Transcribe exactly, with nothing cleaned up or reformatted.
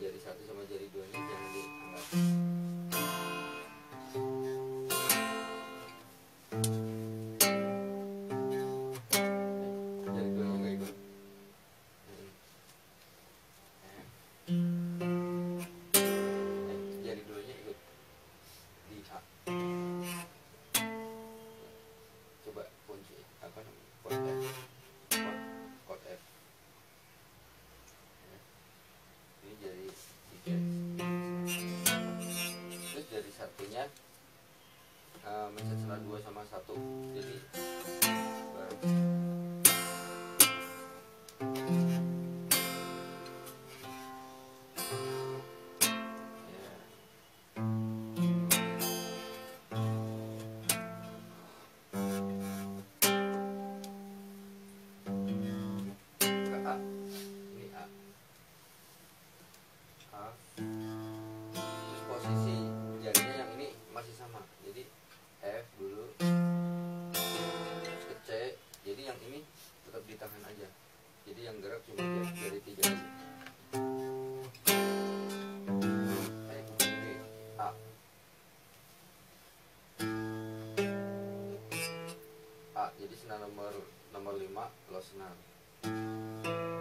jari satu sama jari duanya jangan diangkat. Jari duanya nggak ikut. Jari duanya ikut di A. Coba kunci apa namanya? Chord F. Chord, chord F. Ini jari tiga. Terus jari satunya uh, mencet selah dua sama satu. Jadi bareng. Ditahan aja, jadi yang gerak cuma jari tiga aja. Eh, ini A. A, jadi senar nomor nomor lima lo senar.